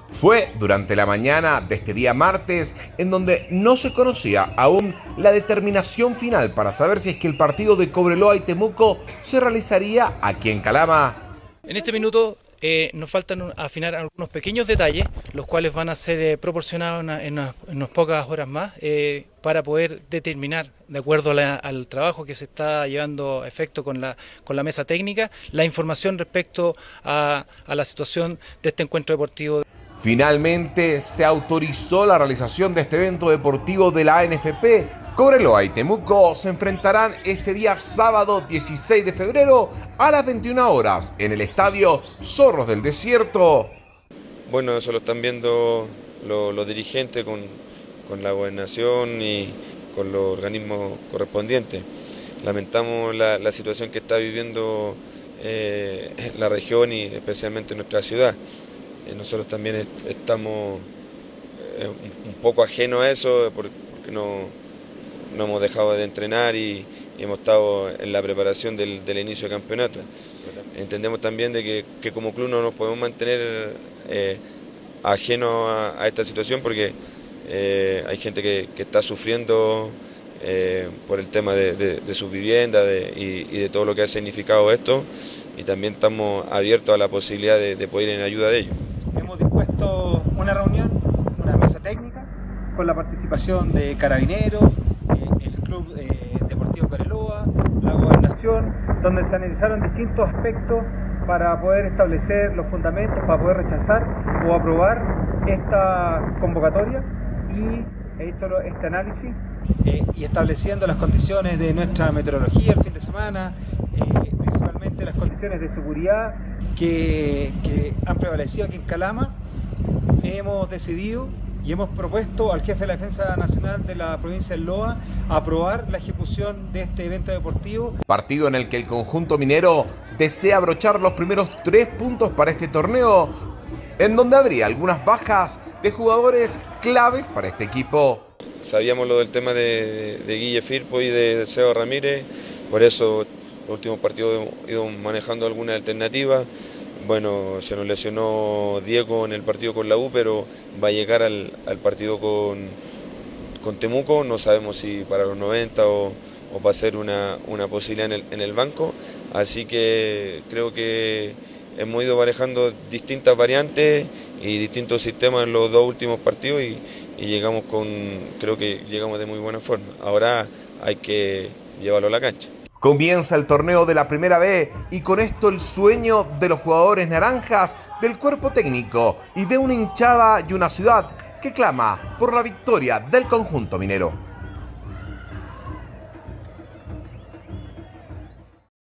Fue durante la mañana de este día martes en donde no se conocía aún la determinación final para saber si es que el partido de Cobreloa y Temuco se realizaría aquí en Calama. En este minuto nos faltan afinar algunos pequeños detalles, los cuales van a ser proporcionados en unas pocas horas más para poder determinar, de acuerdo al trabajo que se está llevando a efecto con la mesa técnica, la información respecto a la situación de este encuentro deportivo. Finalmente se autorizó la realización de este evento deportivo de la ANFP. Cobreloa y Temuco se enfrentarán este día sábado 16 de febrero a las 21 horas en el estadio Zorros del Desierto. Bueno, eso lo están viendo los dirigentes con la gobernación y con los organismos correspondientes. Lamentamos la situación que está viviendo la región y especialmente nuestra ciudad. Nosotros también estamos un poco ajenos a eso porque no hemos dejado de entrenar y hemos estado en la preparación del inicio del campeonato. Entendemos también de que como club no nos podemos mantener ajenos a esta situación porque hay gente que está sufriendo por el tema de sus viviendas y de todo lo que ha significado esto, y también estamos abiertos a la posibilidad de poder ir en ayuda de ellos. Hemos dispuesto una reunión, una mesa técnica, con la participación de Carabineros, el Club Deportivo Cobreloa, la Gobernación, donde se analizaron distintos aspectos para poder establecer los fundamentos, para poder rechazar o aprobar esta convocatoria y he hecho este análisis y estableciendo las condiciones de nuestra meteorología el fin de semana, principalmente las condiciones de seguridad que han prevalecido aquí en Calama. Hemos decidido y hemos propuesto al jefe de la Defensa Nacional de la provincia del Loa aprobar la ejecución de este evento deportivo. Partido en el que el conjunto minero desea abrochar los primeros 3 puntos para este torneo, en donde habría algunas bajas de jugadores claves para este equipo. Sabíamos lo del tema de Guille Firpo y de Seba Ramírez, por eso los últimos partidos hemos ido manejando algunas alternativas. Bueno, se nos lesionó Diego en el partido con la U, pero va a llegar al partido con Temuco. No sabemos si para los 90 o va a ser una posibilidad en el banco. Así que creo que hemos ido manejando distintas variantes y distintos sistemas en los 2 últimos partidos y creo que llegamos de muy buena forma. Ahora hay que llevarlo a la cancha. Comienza el torneo de la Primera B y con esto el sueño de los jugadores naranjas, del cuerpo técnico y de una hinchada y una ciudad que clama por la victoria del conjunto minero.